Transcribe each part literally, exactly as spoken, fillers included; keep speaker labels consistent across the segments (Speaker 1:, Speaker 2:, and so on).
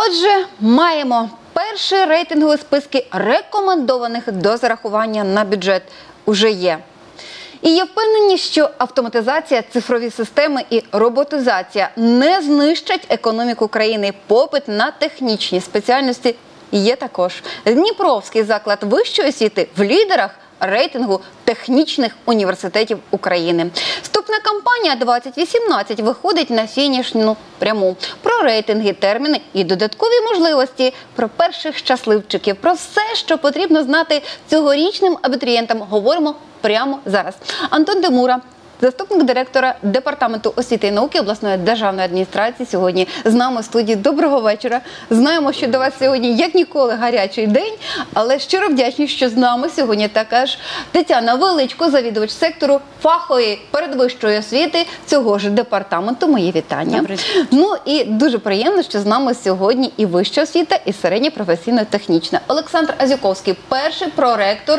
Speaker 1: Отже, маємо перші рейтингові списки рекомендованих до зарахування на бюджет уже є. І є впевненість, що автоматизація, цифрові системи і роботизація не знищать економіку країни. Попит на технічні спеціальності є також. Дніпровський заклад вищої освіти в лідерах рейтингу технічних університетів України. Вступна кампанія двадцять вісімнадцять виходить на фінішну пряму. Про рейтинги, терміни і додаткові можливості, про перших щасливчиків, про все, що потрібно знати цьогорічним абітурієнтам, говоримо прямо зараз. Антон Демура, заступник директора Департаменту освіти і науки обласної державної адміністрації, сьогодні з нами в студії. Доброго вечора. Знаємо, що до вас сьогодні, як ніколи, гарячий день, але щиро вдячні, що з нами сьогодні така ж Тетяна Величко, завідувач сектору фахової передвищої освіти цього ж департаменту. Мої вітання.
Speaker 2: Добре.
Speaker 1: Ну і дуже приємно, що з нами сьогодні і вища освіта, і середня професійно-технічна. Олександр Азюковський, перший проректор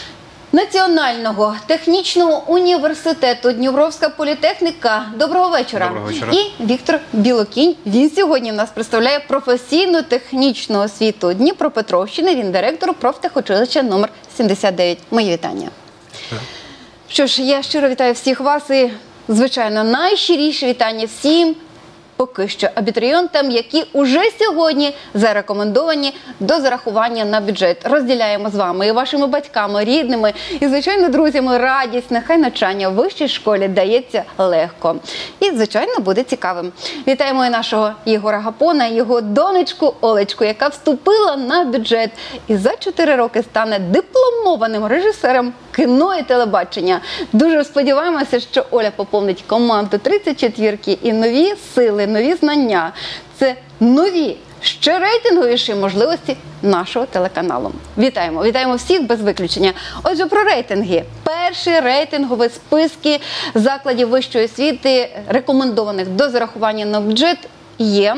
Speaker 1: Національного технічного університету Дніпровська політехніка. Доброго вечора.
Speaker 3: Доброго вечора.
Speaker 1: І Віктор Білокінь. Він сьогодні в нас представляє професійно-технічну освіту Дніпропетровщини. Він директор профтехучилища номер сімдесят дев'ять. Мої вітання.
Speaker 3: Так.
Speaker 1: Що ж, я щиро вітаю всіх вас і, звичайно, найщиріше вітання всім поки що абітурієнтам, які уже сьогодні зарекомендовані до зарахування на бюджет. Розділяємо з вами і вашими батьками, рідними, і, звичайно, друзями радість. Нехай навчання в вищій школі дається легко. І, звичайно, буде цікавим. Вітаємо і нашого Єгора Гапона, його донечку Олечку, яка вступила на бюджет і за чотири роки стане дипломованим режисером кіно і телебачення. Дуже сподіваємося, що Оля поповнить команду тридцять четвірки і нові сили, нові знання. Це нові, ще рейтинговіші можливості нашого телеканалу. Вітаємо, вітаємо всіх без виключення. Отже, про рейтинги. Перші рейтингові списки закладів вищої освіти, рекомендованих до зарахування на бюджет, є.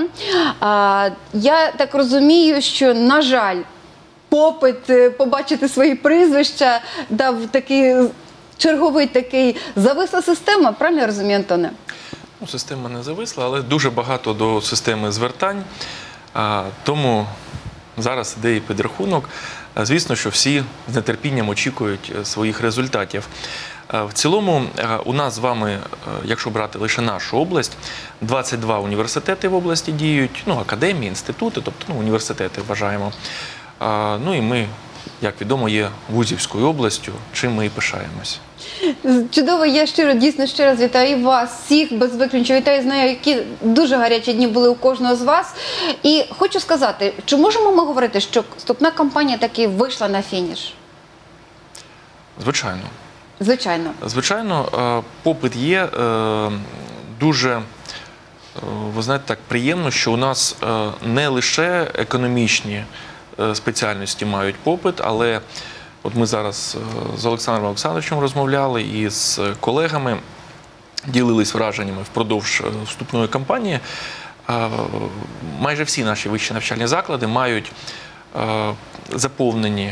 Speaker 1: А, я так розумію, що, на жаль, попит побачити свої прізвища дав такий черговий такий зависла система. Правильно я розумію, Антоне?
Speaker 3: Ну, система не зависла, але дуже багато до системи звертань. А, тому зараз іде і підрахунок. А, звісно, що всі з нетерпінням очікують своїх результатів. А, в цілому у нас з вами, якщо брати лише нашу область, двадцять два університети в області діють, ну, академії, інститути, тобто ну, університети вважаємо. А, ну і ми, як відомо, є вузівською областю, чим ми і пишаємось.
Speaker 1: Чудово, я щиро, дійсно, ще раз вітаю і вас, всіх без виключення. Вітаю, знаю, які дуже гарячі дні були у кожного з вас. І хочу сказати, чи можемо ми говорити, що вступна кампанія таки вийшла на фініш?
Speaker 3: Звичайно.
Speaker 1: Звичайно.
Speaker 3: Звичайно, попит є. Дуже, ви знаєте, так приємно, що у нас не лише економічні спеціальності мають попит, але от ми зараз з Олександром Олександровичем розмовляли і з колегами, ділились враженнями впродовж вступної кампанії. Майже всі наші вищі навчальні заклади мають заповнені,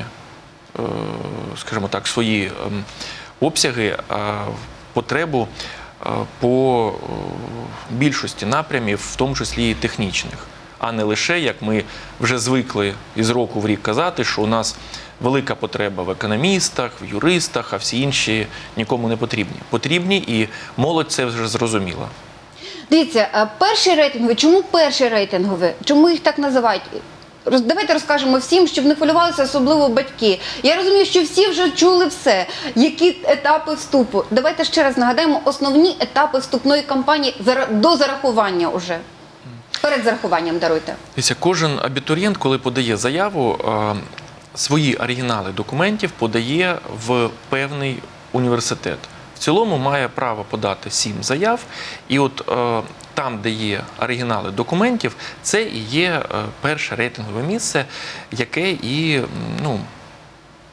Speaker 3: скажімо так, свої обсяги, потребу по більшості напрямів, в тому числі і технічних. А не лише, як ми вже звикли із року в рік казати, що у нас велика потреба в економістах, в юристах, а всі інші нікому не потрібні. Потрібні, і молодь це вже зрозуміла.
Speaker 1: Дивіться, перші рейтингові, чому перші рейтингові? Чому їх так називають? Давайте розкажемо всім, щоб не хвилювалися, особливо батьки. Я розумію, що всі вже чули все, які етапи вступу. Давайте ще раз нагадаємо основні етапи вступної кампанії до зарахування уже. Перед зарахуванням, даруйте.
Speaker 3: Дивіться, кожен абітурієнт, коли подає заяву, свої оригінали документів подає в певний університет. В цілому має право подати сім заяв, і от там, де є оригінали документів, це і є перше рейтингове місце, яке і, ну,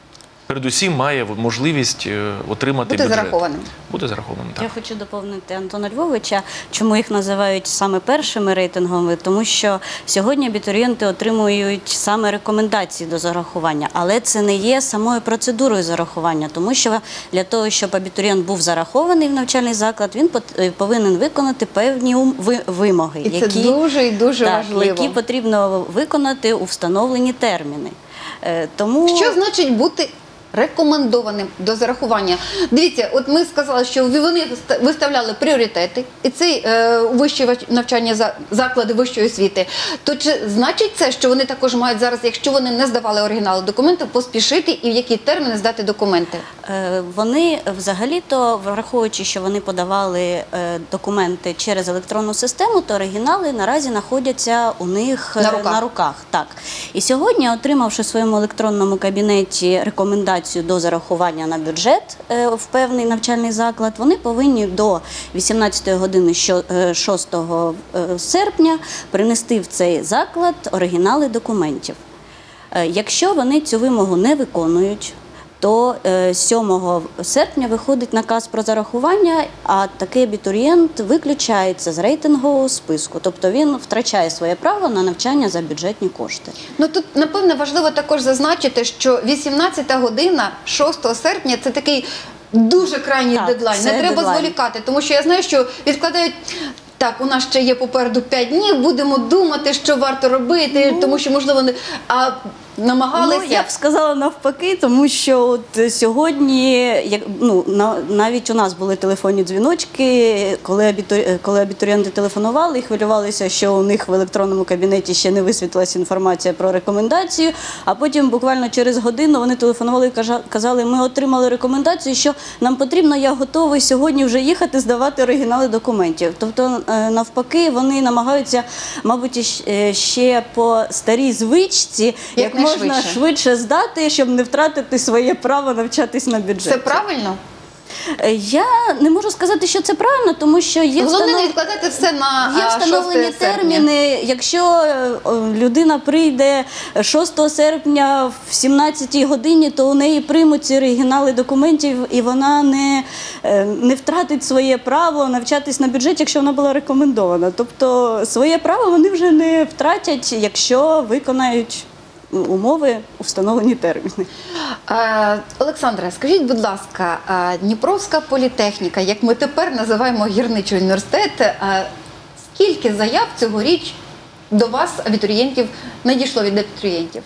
Speaker 3: передусім має можливість е, отримати
Speaker 1: Бути
Speaker 3: бюджет.
Speaker 1: зарахованим.
Speaker 3: Буде зарахованим, так.
Speaker 2: Я хочу доповнити Антона Львовича, чому їх називають саме першими рейтинговими, тому що сьогодні абітурієнти отримують саме рекомендації до зарахування, але це не є самою процедурою зарахування, тому що для того, щоб абітурієнт був зарахований в навчальний заклад, він пот- повинен виконати певні ум- ви- вимоги,
Speaker 1: І це
Speaker 2: які,
Speaker 1: дуже і дуже
Speaker 2: так,
Speaker 1: важливо.
Speaker 2: які потрібно виконати у встановлені терміни. Е, Тому
Speaker 1: Що значить бути рекомендованим до зарахування? Дивіться, от ми сказали, що вони виставляли пріоритети, і це е, вищі вач- навчання за заклади вищої освіти. То чи значить це, що вони також мають зараз, якщо вони не здавали оригінали документів, поспішити і в які терміни здати документи?
Speaker 2: Е, Вони взагалі-то, враховуючи, що вони подавали е, документи через електронну систему, то оригінали наразі знаходяться у них е,
Speaker 1: На руках.
Speaker 2: на руках. Так. І сьогодні, отримавши в своєму електронному кабінеті рекомендацію до зарахування на бюджет е, в певний навчальний заклад, вони повинні до вісімнадцятої години що- е, шостого е, серпня принести в цей заклад оригінали документів. Е, Якщо вони цю вимогу не виконують, то е, сьомого серпня виходить наказ про зарахування, а такий абітурієнт виключається з рейтингового списку. Тобто він втрачає своє право на навчання за бюджетні кошти.
Speaker 1: Ну тут, напевне, важливо також зазначити, що вісімнадцята година шостого серпня – це такий дуже крайній
Speaker 2: Так,
Speaker 1: дедлайн.
Speaker 2: це
Speaker 1: Не треба
Speaker 2: дедлайн.
Speaker 1: зволікати, тому що я знаю, що відкладають. Так, у нас ще є попереду п'ять днів, будемо думати, що варто робити,
Speaker 2: Ну,
Speaker 1: тому що, можливо, не... а намагалися...
Speaker 2: Ну, я б сказала навпаки, тому що от сьогодні, як, ну, на, навіть у нас були телефонні дзвіночки, коли, абіту, коли абітурієнти телефонували і хвилювалися, що у них в електронному кабінеті ще не висвітлилася інформація про рекомендацію, а потім буквально через годину вони телефонували і кажа- казали, ми отримали рекомендацію, що нам потрібно, я готовий сьогодні вже їхати здавати оригінали документів. Тобто, е, навпаки, вони намагаються, мабуть, іщ- е, ще по старій звичці,
Speaker 1: Як
Speaker 2: можна
Speaker 1: найшвидше.
Speaker 2: швидше здати, щоб не втратити своє право навчатись на бюджеті.
Speaker 1: Це правильно?
Speaker 2: Е, Я не можу сказати, що це правильно, тому що є,
Speaker 1: Головне
Speaker 2: встанов-
Speaker 1: не відкладати все на
Speaker 2: є
Speaker 1: а,
Speaker 2: встановлені
Speaker 1: шосте серпня.
Speaker 2: терміни. Якщо е, о, людина прийде шостого серпня в сімнадцятій годині, то у неї приймуть ці оригінали документів, і вона не, е, не втратить своє право навчатись на бюджеті, якщо вона була рекомендована. Тобто своє право вони вже не втратять, якщо виконають умови у встановлені терміни.
Speaker 1: Е, Олександре, скажіть, будь ласка, е, Дніпровська політехніка, як ми тепер називаємо гірничий університет, е, скільки заяв цьогоріч до вас, абітурієнтів, надійшло від абітурієнтів?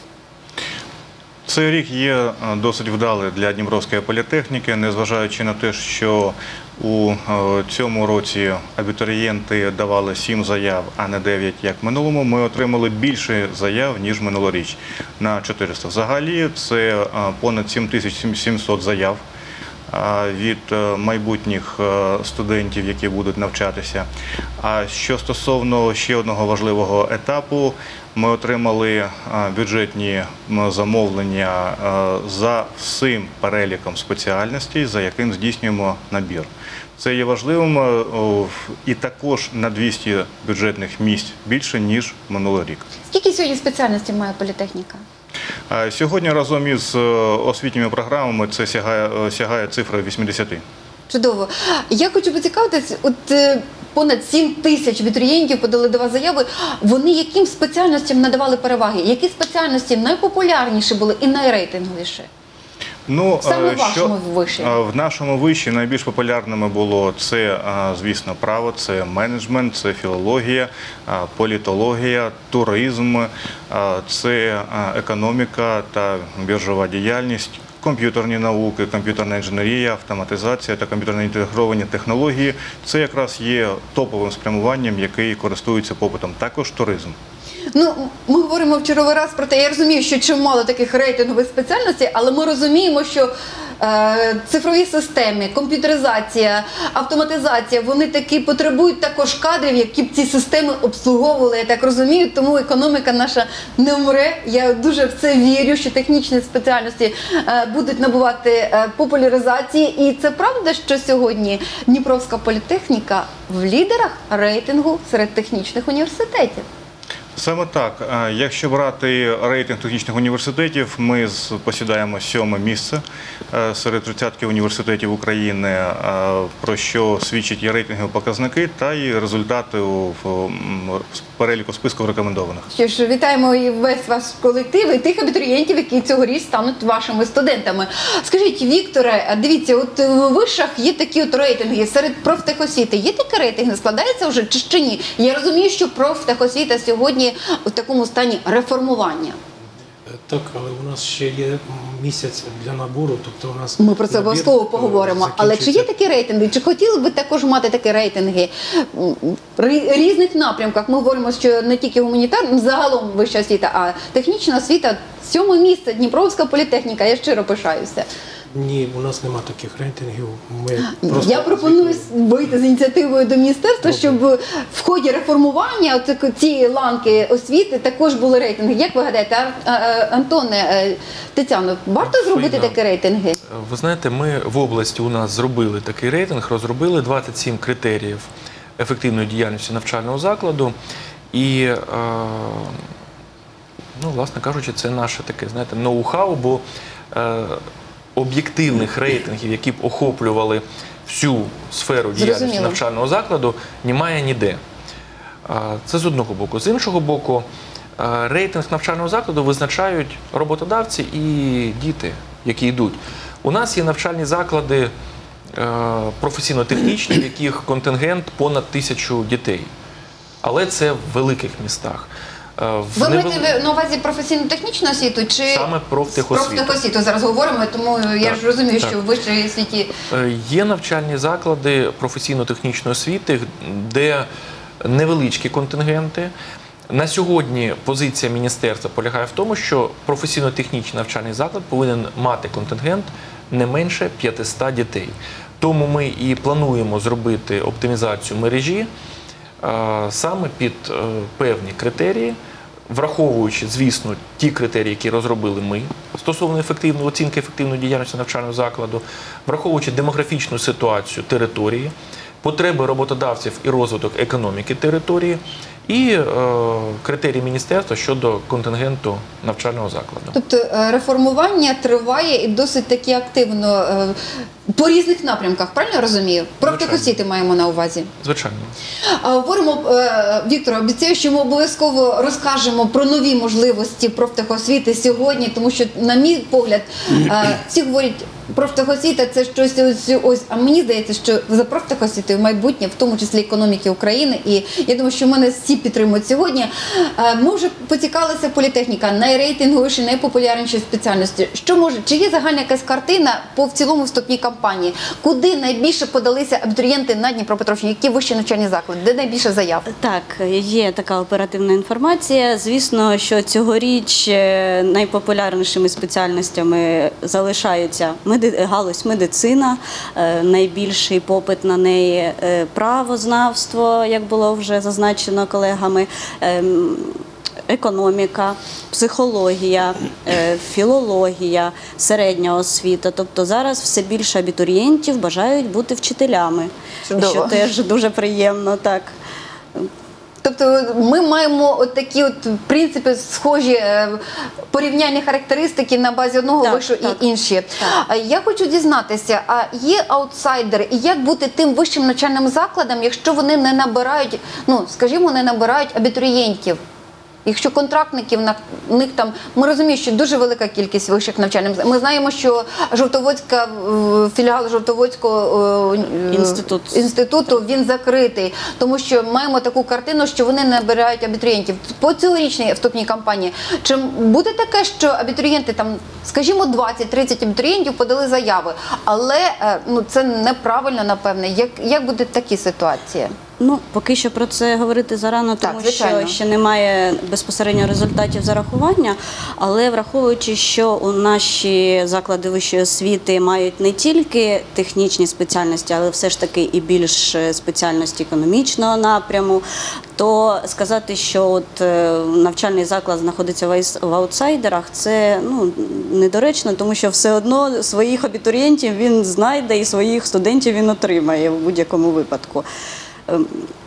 Speaker 4: Цей рік є е, досить вдалий для Дніпровської політехніки, незважаючи на те, що у е, цьому році абітурієнти давали сім заяв, а не дев'ять, як в минулому. Ми отримали більше заяв, ніж минулоріч, на чотириста. Взагалі це е, понад сім тисяч сімсот заяв е, від е, майбутніх е, студентів, які будуть навчатися. А що стосовно ще одного важливого етапу, ми отримали е, бюджетні м, замовлення е, за всім переліком спеціальностей, за яким здійснюємо набір. Це є важливим, е, о, в- і також на двісті бюджетних місць більше, ніж минулий рік.
Speaker 1: Скільки сьогодні спеціальностей має політехніка?
Speaker 4: Е, Сьогодні разом із е, освітніми програмами це сягає, е, сягає цифра вісімдесят.
Speaker 1: Чудово. Я хочу поцікавитись, от е, понад сім тисяч абітурієнтів подали до вас заяви. Вони яким спеціальностям надавали переваги? Які спеціальності найпопулярніші були і найрейтинговіші?
Speaker 4: Ну,
Speaker 1: Саме
Speaker 4: е,
Speaker 1: в вашому виші.
Speaker 4: е, В нашому виші найбільш популярними було це, е, звісно, право, це менеджмент, це філологія, е, політологія, туризм, е, це е, економіка та біржова діяльність, комп'ютерні науки, комп'ютерна інженерія, автоматизація та комп'ютерно інтегровані технології. Це якраз є топовим спрямуванням, який користується попитом. Також туризм.
Speaker 1: Ну, ми говоримо в черговий раз про те, я розумію, що чимало таких рейтингових спеціальностей, але ми розуміємо, що е, цифрові системи, комп'ютеризація, автоматизація, вони таки потребують також кадрів, які б ці системи обслуговували, я так розумію, тому економіка наша не вмре. Я дуже в це вірю, що технічні спеціальності е, будуть набувати е, популяризації. І це правда, що сьогодні Дніпровська політехніка в лідерах рейтингу серед технічних університетів?
Speaker 4: Саме так. Е, Якщо брати рейтинг технічних університетів, ми з- посідаємо сьоме місце е, серед тридцятки університетів України, е, про що свідчать і рейтингові показники, та і результати у в, м, переліку списку рекомендованих.
Speaker 1: Що ж, вітаємо і весь ваш колектив і тих абітурієнтів, які цьогоріч стануть вашими студентами. Скажіть, Вікторе, а дивіться, от в вишах є такі от рейтинги серед профтехосвіти. Є такі рейтинги, складаються вже чи ще ні? Я розумію, що профтехосвіта сьогодні в такому стані реформування.
Speaker 5: Так, але у нас ще є місяць для набору, тобто у нас
Speaker 1: Ми про це
Speaker 5: набір,
Speaker 1: обов'язково
Speaker 5: е,
Speaker 1: поговоримо. Але чи є
Speaker 5: закінчується.
Speaker 1: такі рейтинги? Чи хотіли б ви також мати такі рейтинги м, ри- різних напрямках? Ми говоримо, що не тільки гуманітарна, загалом вища освіта, а технічна освіта. Сьоме місце, Дніпровська політехніка. Я щиро пишаюся.
Speaker 5: Ні, у нас нема таких рейтингів. Ми просто
Speaker 1: Я пропоную
Speaker 5: звикли.
Speaker 1: вийти з ініціативою до міністерства,
Speaker 5: Добре.
Speaker 1: щоб в ході реформування от цієї ланки освіти також були рейтинги. Як ви гадаєте, а- а- Антоне, е, Тетяно, варто зробити
Speaker 3: Фаїна.
Speaker 1: такі рейтинги?
Speaker 3: Ви знаєте, ми в області у нас зробили такий рейтинг, розробили двадцять сім критеріїв ефективної діяльності навчального закладу. І, е, ну, власне кажучи, це наше таке, знаєте, ноу-хау, бо е, об'єктивних рейтингів, які б охоплювали всю сферу діяльності
Speaker 1: Зрозуміло.
Speaker 3: навчального закладу, немає ніде. А, Це з одного боку. З іншого боку, е, рейтинг навчального закладу визначають роботодавці і діти, які йдуть. У нас є навчальні заклади е, професійно-технічні, в яких контингент понад тисячу дітей. Але це в великих містах. Е, в
Speaker 1: Ви
Speaker 3: невел-
Speaker 1: маєте на увазі професійно-технічну освіту чи
Speaker 3: Саме профтехосвіту.
Speaker 1: профтехосвіту зараз говоримо, тому я
Speaker 3: Так,
Speaker 1: ж розумію,
Speaker 3: так.
Speaker 1: що в вищій освіті
Speaker 3: Е, Є навчальні заклади професійно-технічної освіти, де невеличкі контингенти. На сьогодні позиція міністерства полягає в тому, що професійно-технічний навчальний заклад повинен мати контингент не менше п'ятсот дітей. Тому ми і плануємо зробити оптимізацію мережі е, саме під е, певні критерії, враховуючи, звісно, ті критерії, які розробили ми стосовно ефективної оцінки ефективної діяльності навчального закладу, враховуючи демографічну ситуацію території, потреби роботодавців і розвиток економіки території, і е, критерії міністерства щодо контингенту навчального закладу.
Speaker 1: тобто е, реформування триває і досить таки активно е, по різних напрямках. Правильно я розумію? Профтехосвіти маємо на увазі.
Speaker 3: Звичайно.
Speaker 1: А говоримо, е, Віктор, обіцяю, що ми обов'язково розкажемо про нові можливості профтехосвіти сьогодні, тому що, на мій погляд, е, всі говорять, профтехосвіта – це щось ось, ось, а мені здається, що за профтехосвітою майбутнє, в тому числі економіки України, і я думаю, що мене всі підтримують сьогодні. Е, Ми вже поцікалися політехніка, найрейтинговіші, найпопулярніші спеціальності. Що може, чи є загальна якась картина по в цілому вступній кампанії? Куди найбільше подалися абітурієнти на Дніпропетровщині? Які вищі навчальні заклади? Де найбільше заяв?
Speaker 2: Так, є така оперативна інформація. Звісно, що цьогоріч е, найпопулярнішими спеціальностями залишаються меди- галузь медицина, е, найбільший попит на неї е, правознавство, як було вже зазначено колегами. ем, Економіка, психологія, е, філологія, середня освіта. Тобто зараз все більше абітурієнтів бажають бути вчителями,
Speaker 1: Чудово.
Speaker 2: що теж дуже приємно. Так.
Speaker 1: Тобто ми маємо от такі от в принципі схожі е, порівняльні характеристики на базі одного
Speaker 2: Так,
Speaker 1: вишу
Speaker 2: так.
Speaker 1: і інші.
Speaker 2: Так.
Speaker 1: А Я хочу дізнатися, а є аутсайдери, і як бути тим вищим навчальним закладом, якщо вони не набирають, ну скажімо, не набирають абітурієнтів? Якщо контрактників на них там, ми розуміємо, що дуже велика кількість вищих навчальних закладів. Ми знаємо, що Жовтоводська е, філіал Жовтоводського е,
Speaker 2: Інститут.
Speaker 1: інституту він закритий, тому що маємо таку картину, що вони не набирають абітурієнтів. По цьогорічній вступній кампанії, чи буде таке, що абітурієнти там, скажімо, двадцять-тридцять абітурієнтів подали заяви, але е, ну це неправильно, напевне. Як, як буде такі ситуації?
Speaker 2: Ну, поки що про це говорити зарано,
Speaker 1: Так,
Speaker 2: тому
Speaker 1: звичайно.
Speaker 2: що ще немає безпосередньо результатів зарахування, але враховуючи, що у наші заклади вищої освіти мають не тільки технічні спеціальності, але все ж таки і більш спеціальності економічного напряму, то сказати, що от е, навчальний заклад знаходиться в айс- в аутсайдерах, це ну, недоречно, тому що все одно своїх абітурієнтів він знайде і своїх студентів він отримає в будь-якому випадку. Ем,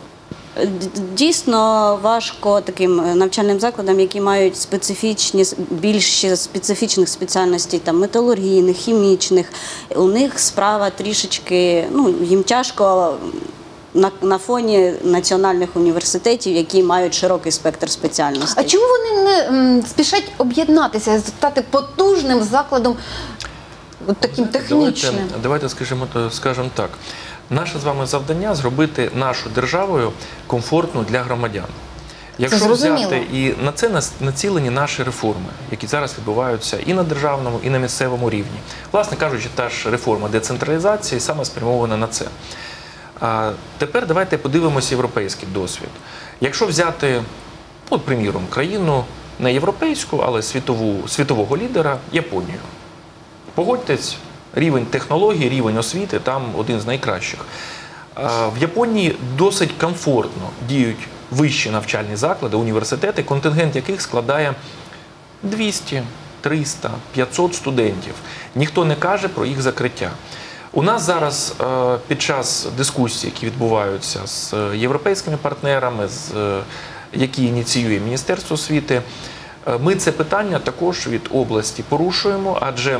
Speaker 2: Дійсно важко таким навчальним закладам, які мають специфічні, більше специфічних спеціальностей, там металургійних, хімічних. У них справа трішечки, ну, їм тяжко на, на фоні національних університетів, які мають широкий спектр спеціальностей.
Speaker 1: А чому вони не м, спішать об'єднатися, стати потужним закладом, от таким технічним?
Speaker 3: Давайте, давайте скажімо, скажемо так. Наше з вами завдання – зробити нашу державою комфортну для громадян. Якщо
Speaker 1: зрозуміло.
Speaker 3: взяти, і на це нас- націлені наші реформи, які зараз відбуваються і на державному, і на місцевому рівні. Власне кажучи, та ж реформа децентралізації саме спрямована на це. А тепер давайте подивимося європейський досвід. Якщо взяти, от, приміром, країну не європейську, але світову, світового лідера – Японію. Погодьтесь, рівень технологій, рівень освіти там один з найкращих. А в Японії досить комфортно діють вищі навчальні заклади, університети, контингент яких складає двісті, триста, п'ятсот студентів. Ніхто не каже про їх закриття. У нас зараз е, під час дискусій, які відбуваються з європейськими партнерами, з, е, які ініціює Міністерство освіти, е, ми це питання також від області порушуємо, адже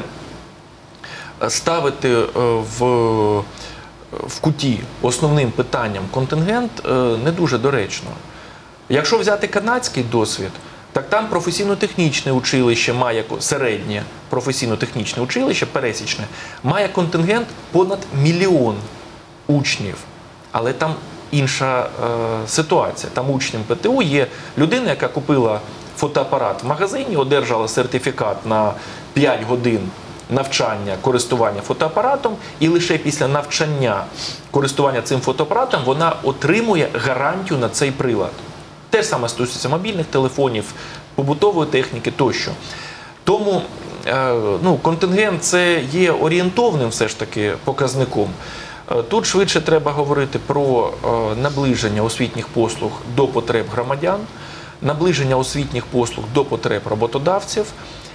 Speaker 3: ставити е, в, в куті основним питанням контингент е, не дуже доречно. Якщо взяти канадський досвід, так там професійно-технічне училище має, середнє професійно-технічне училище, пересічне, має контингент понад мільйон учнів. Але там інша е, ситуація. Там учнем ПТУ є людина, яка купила фотоапарат в магазині, одержала сертифікат на п'ять годин навчання, користування фотоапаратом, і лише після навчання користування цим фотоапаратом вона отримує гарантію на цей прилад. Те ж саме стосується мобільних телефонів, побутової техніки тощо. Тому е, ну, контингент – це є орієнтовним все ж таки показником. Е, Тут швидше треба говорити про е, наближення освітніх послуг до потреб громадян, наближення освітніх послуг до потреб роботодавців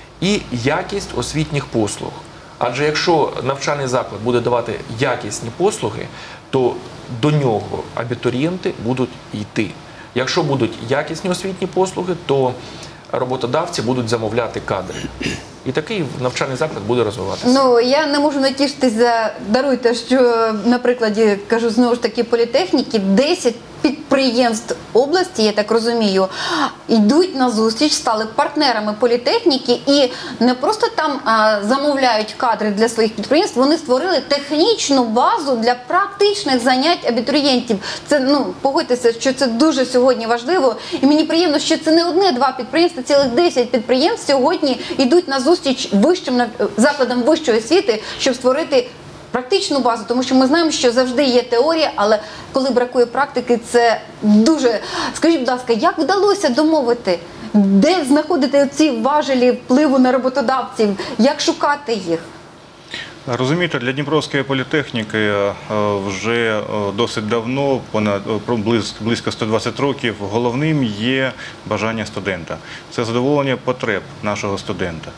Speaker 3: і якість освітніх послуг. Адже якщо навчальний заклад буде давати якісні послуги, то до нього абітурієнти будуть йти. Якщо будуть якісні освітні послуги, то роботодавці будуть замовляти кадри. І такий навчальний заклад буде розвиватися.
Speaker 1: Ну, я не можу натішитись за, даруйте, що на прикладі, кажу, знову ж таки, політехніки, десять підприємств області, я так розумію, йдуть на зустріч, стали партнерами політехніки і не просто там а, замовляють кадри для своїх підприємств, вони створили технічну базу для практичних занять абітурієнтів. Це, ну, погодьтеся, що це дуже сьогодні важливо. І мені приємно, що це не одне-два підприємства, цілих десять підприємств сьогодні йдуть на зустріч вищим закладам вищої освіти, щоб створити практичну базу, тому що ми знаємо, що завжди є теорія, але коли бракує практики, це дуже... Скажіть, будь ласка, як вдалося домовити, де знаходити ці важелі впливу на роботодавців, як шукати їх?
Speaker 4: Розумієте, для Дніпровської політехніки е, вже е, досить давно, понад е, близько, близько сто двадцять років, головним є бажання студента. Це задоволення потреб нашого студента.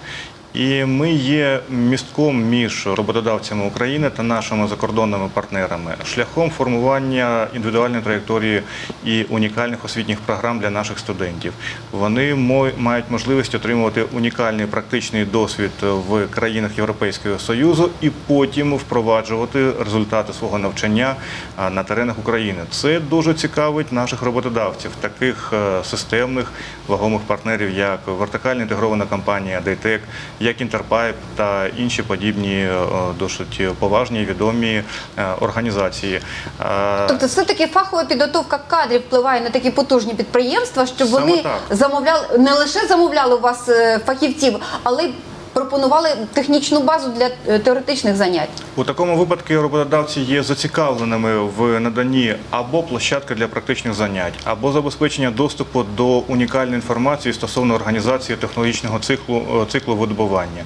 Speaker 4: І ми є містком між роботодавцями України та нашими закордонними партнерами шляхом формування індивідуальної траєкторії і унікальних освітніх програм для наших студентів. Вони мають можливість отримувати унікальний практичний досвід в країнах Європейського Союзу і потім впроваджувати результати свого навчання на теренах України. Це дуже цікавить наших роботодавців, таких системних вагомих партнерів, як вертикально інтегрована компанія Дейтек, як Інтерпайп та інші подібні досить поважні і відомі організації.
Speaker 1: Тобто все-таки фахова підготовка кадрів впливає на такі потужні підприємства, щоб
Speaker 4: Саме
Speaker 1: вони
Speaker 4: так.
Speaker 1: замовляли, не лише замовляли у вас фахівців, але й пропонували технічну базу для теоретичних занять.
Speaker 4: У такому випадку роботодавці є зацікавленими в наданні або площадки для практичних занять, або забезпечення доступу до унікальної інформації стосовно організації технологічного циклу, циклу видобування,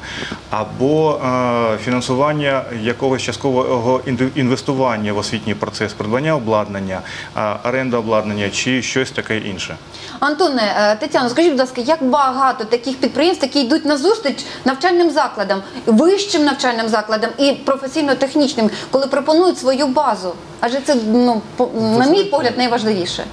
Speaker 4: або е, фінансування якогось часткового інвестування в освітній процес, придбання обладнання, е, оренда обладнання чи щось таке інше.
Speaker 1: Антоне, Тетяно, скажіть, будь ласка, як багато таких підприємств, які йдуть на зустріч навчальним закладам, вищим навчальним закладам і професійно-технічним, коли пропонують свою базу? Адже це, ну, по, на мій погляд, найважливіше.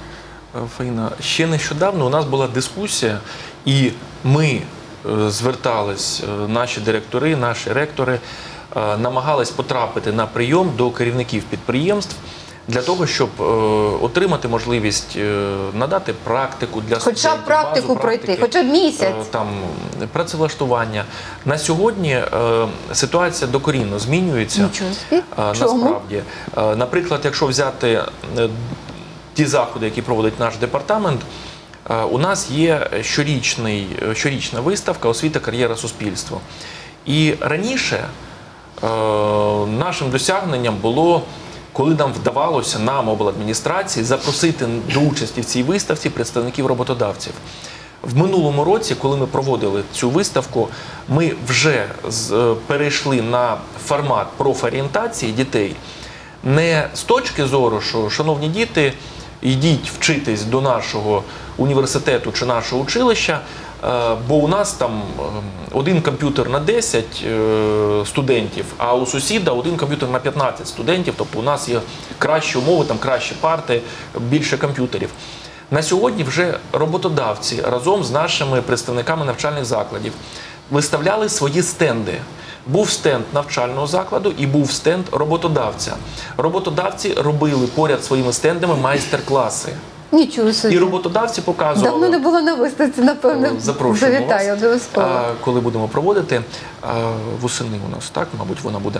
Speaker 3: Фаїна, ще нещодавно у нас була дискусія, і ми е, звертались, е, наші директори, наші ректори, е, намагались потрапити на прийом до керівників підприємств для того, щоб е, отримати можливість е, надати практику для
Speaker 1: Хоча б
Speaker 3: студентів,
Speaker 1: практику
Speaker 3: базу
Speaker 1: пройти,
Speaker 3: практики,
Speaker 1: хоча б місяць.
Speaker 3: е, там, працевлаштування. На сьогодні е, ситуація докорінно змінюється.
Speaker 1: Нічого собі.
Speaker 3: Е,
Speaker 1: Чому?
Speaker 3: Насправді. Е, Наприклад, якщо взяти е, ті заходи, які проводить наш департамент, е, у нас є щорічний, щорічна виставка «Освіта, кар'єра, суспільство». І раніше е, нашим досягненням було, коли нам вдавалося, нам, обладміністрації, запросити до участі в цій виставці представників роботодавців. В минулому році, коли ми проводили цю виставку, ми вже з- е, перейшли на формат профорієнтації дітей. Не з точки зору, що, шановні діти, йдіть вчитись до нашого університету чи нашого училища, е, бо у нас там е, один комп'ютер на десять е, студентів, а у сусіда один комп'ютер на п'ятнадцять студентів, тобто у нас є кращі умови, там кращі парти, більше комп'ютерів. На сьогодні вже роботодавці разом з нашими представниками навчальних закладів виставляли свої стенди. Був стенд навчального закладу і був стенд роботодавця. Роботодавці робили поряд своїми стендами майстер-класи.
Speaker 1: Нічого собі.
Speaker 3: І роботодавці показували.
Speaker 1: Давно не було на виставці, напевно,
Speaker 3: Запрошуємо
Speaker 1: завітаю
Speaker 3: вас,
Speaker 1: обов'язково.
Speaker 3: а, коли будемо проводити. А, восени у нас, так, мабуть, вона буде.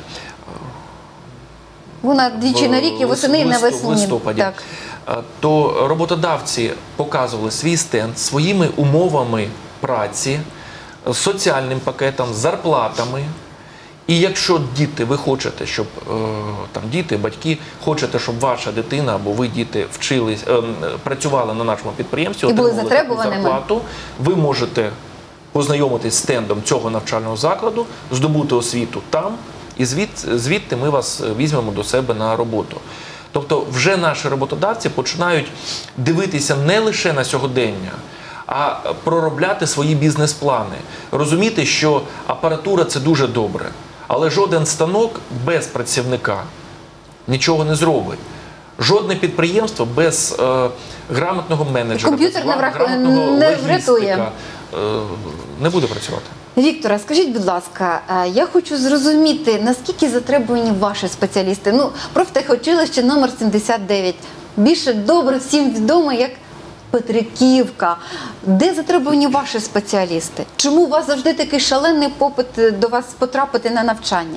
Speaker 1: Вона двічі на рік і
Speaker 3: в
Speaker 1: восени і
Speaker 3: лист-
Speaker 1: навесні.
Speaker 3: в листопаді.
Speaker 1: Так.
Speaker 3: А, То роботодавці показували свій стенд своїми умовами праці, соціальним пакетом, зарплатами. І якщо діти, ви хочете, щоб е, там діти, батьки, хочете, щоб ваша дитина або ви діти вчились, е, працювали на нашому підприємстві,
Speaker 1: І були
Speaker 3: отримували таку
Speaker 1: затребуваними.
Speaker 3: зарплату, ви можете познайомитись з стендом цього навчального закладу, здобути освіту там, і звід, звідти ми вас візьмемо до себе на роботу. Тобто вже наші роботодавці починають дивитися не лише на сьогодення, а проробляти свої бізнес-плани. Розуміти, що апаратура – це дуже добре, але жоден станок без працівника нічого не зробить. Жодне підприємство без е, грамотного менеджера,
Speaker 1: Комп'ютер
Speaker 3: без
Speaker 1: не врах-
Speaker 3: грамотного
Speaker 1: не
Speaker 3: логістика,
Speaker 1: врятує.
Speaker 3: е, не буде працювати.
Speaker 1: Віктора, скажіть, будь ласка, е, я хочу зрозуміти, наскільки затребувані ваші спеціалісти? Ну, профтехучилище номер сімдесят дев'ять. Більше добре всім відомо, як Петриківка. Де затребувані ваші спеціалісти? Чому у вас завжди такий шалений попит до вас потрапити на навчання?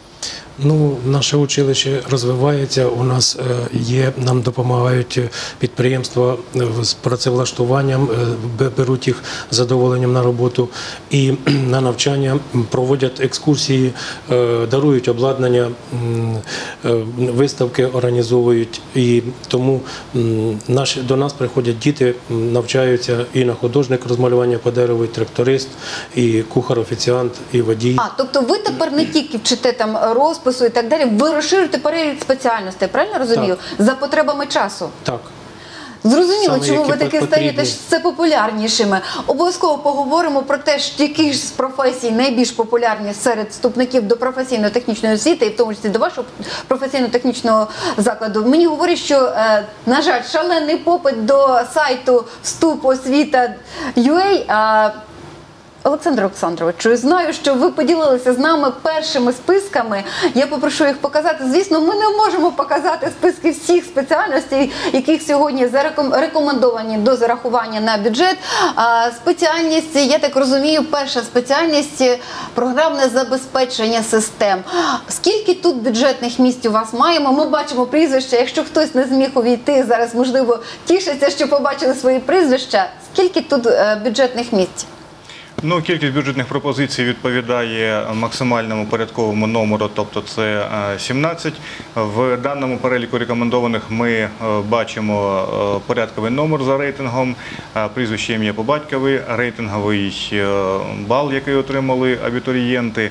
Speaker 5: Ну, наше училище розвивається. У нас е, є, нам допомагають підприємства е, з працевлаштуванням, е, бе- беруть їх з задоволенням на роботу і на навчання, м, проводять екскурсії, е, дарують обладнання, м, е, виставки організовують. І тому м, наші, до нас приходять діти, м, навчаються і на художник розмалювання по дереву, і тракторист, і кухар-офіціант, і водій.
Speaker 1: А, тобто ви тепер не тільки вчите там розпису і так далі, ви розширите перелік спеціальностей, правильно розумію? За потребами часу.
Speaker 5: Так.
Speaker 1: Зрозуміло,
Speaker 5: Саме
Speaker 1: чому
Speaker 5: які
Speaker 1: ви таки
Speaker 5: потрібні.
Speaker 1: стаєте все популярнішими. Обов'язково поговоримо про те, що які ж з професій найбільш популярні серед вступників до професійно-технічної освіти, і в тому числі до вашого професійно-технічного закладу. Мені говорять, що, е, на жаль, шалений попит до сайту вступ освіта крапка ю а. Олександр Олександрович, знаю, що ви поділилися з нами першими списками. Я попрошу їх показати. Звісно, ми не можемо показати списки всіх спеціальностей, яких сьогодні зареком- рекомендовані до зарахування на бюджет. А спеціальність, я так розумію, перша спеціальність – програмне забезпечення систем. Скільки тут бюджетних місць у вас маємо? Ми бачимо прізвища. Якщо хтось не зміг увійти, зараз, можливо, тішиться, що побачили свої прізвища. Скільки тут е, бюджетних місць?
Speaker 4: Ну, кількість бюджетних пропозицій відповідає максимальному порядковому номеру, тобто це е, сімнадцять. В даному переліку рекомендованих ми е, бачимо е, порядковий номер за рейтингом, е, прізвище, ім'я по батькові, рейтинговий е, бал, який отримали абітурієнти.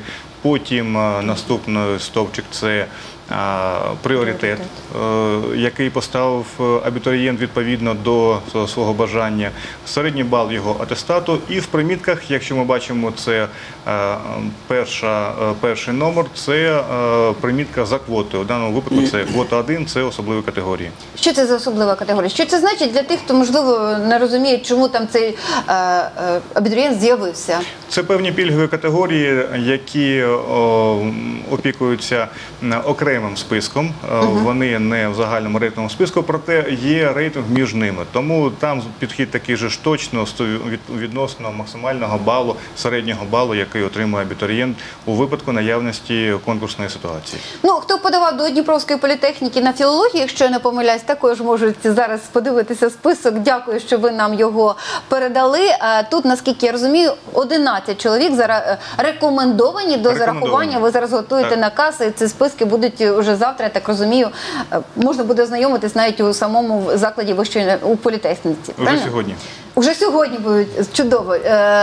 Speaker 4: Потім е, наступний стовпчик – це а, пріоритет, е, який поставив абітурієнт відповідно до свого бажання, середній бал його атестату. І в примітках, якщо ми бачимо, це е, перша, е, перший номер, це е, примітка за квотою. В даному випадку це квота один, це особливі категорії.
Speaker 1: Що це за особлива категорія? Що це значить для тих, хто, можливо, не розуміє, чому там цей е, е, абітурієнт з'явився?
Speaker 4: Це певні пільгові категорії, які о, опікуються окремим списком. Угу. Вони не в загальному рейтинговому списку, проте є рейтинг між ними. Тому там підхід такий же ж точно відносно максимального балу, середнього балу, який отримує абітурієнт у випадку наявності конкурсної ситуації.
Speaker 1: Ну, хто подавав до Дніпровської політехніки на філологію, якщо я не помиляюсь, також можуть зараз подивитися список. Дякую, що ви нам його передали. Тут, наскільки я розумію, одинадцять чоловік зараз рекомендовані до зарахування. Ви зараз готуєте так. наказ, і ці списки будуть вже завтра, я так розумію, можна буде ознайомитись навіть у самому закладі вищої, у політехніці.
Speaker 4: Уже правильно? Сьогодні.
Speaker 1: Уже сьогодні будуть, чудово.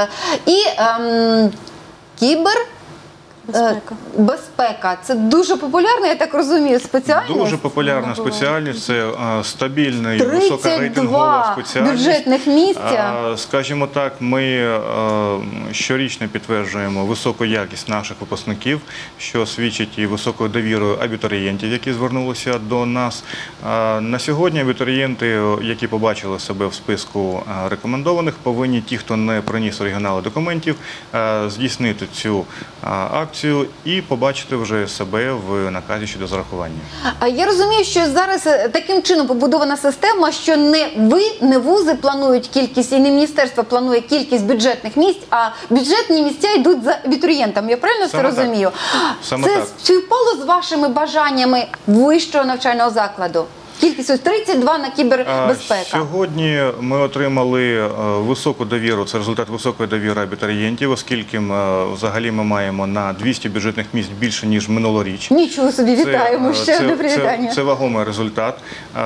Speaker 1: І ем, кібер...
Speaker 2: Безпека.
Speaker 1: Безпека. Це дуже популярна, я так розумію, спеціальність?
Speaker 4: Дуже популярна спеціальність. Це а, стабільна і високорейтингова спеціальність.
Speaker 1: Бюджетних місця.
Speaker 4: А, скажімо так, ми а, щорічно підтверджуємо високу якість наших випускників, що свідчить і високою довірою абітурієнтів, які звернулися до нас. А, на сьогодні абітурієнти, які побачили себе в списку рекомендованих, повинні ті, хто не приніс оригінали документів, а, здійснити цю акцію і побачити вже себе в наказі щодо зарахування.
Speaker 1: Я розумію, що зараз таким чином побудована система, що не ви, не вузи планують кількість, і не міністерство планує кількість бюджетних місць, а бюджетні місця йдуть за абітурієнтами. Я правильно
Speaker 4: Саме
Speaker 1: це розумію?
Speaker 4: Саме
Speaker 1: це
Speaker 4: так.
Speaker 1: співпало з вашими бажаннями вищого навчального закладу? Кількість ось тридцять два на кібербезпека.
Speaker 4: Сьогодні ми отримали високу довіру, це результат високої довіри абітурієнтів, оскільки ми, взагалі ми маємо на двісті бюджетних місць більше, ніж минулоріч.
Speaker 1: Нічого собі, вітаємо,
Speaker 4: це,
Speaker 1: ще
Speaker 4: це,
Speaker 1: одне привітання.
Speaker 4: Це, це вагомий результат.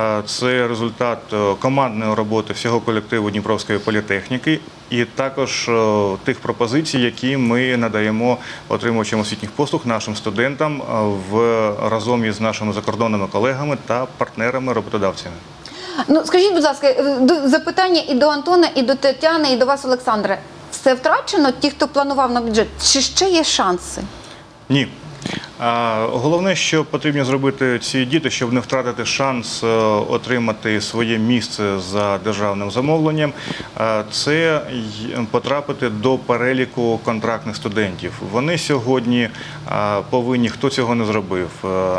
Speaker 4: Це результат командної роботи всього колективу Дніпровської політехніки і також тих пропозицій, які ми надаємо отримувачам освітніх послуг, нашим студентам в, разом із нашими закордонними колегами та партнерами, роботодавцями.
Speaker 1: Ну, скажіть, будь ласка, запитання і до Антона, і до Тетяни, і до вас, Олександре. Все втрачено, ті, хто планував на бюджет? Чи ще є шанси?
Speaker 4: Ні. Головне, що потрібно зробити ці діти, щоб не втратити шанс отримати своє місце за державним замовленням, це потрапити до переліку контрактних студентів. Вони сьогодні повинні, хто цього не зробив,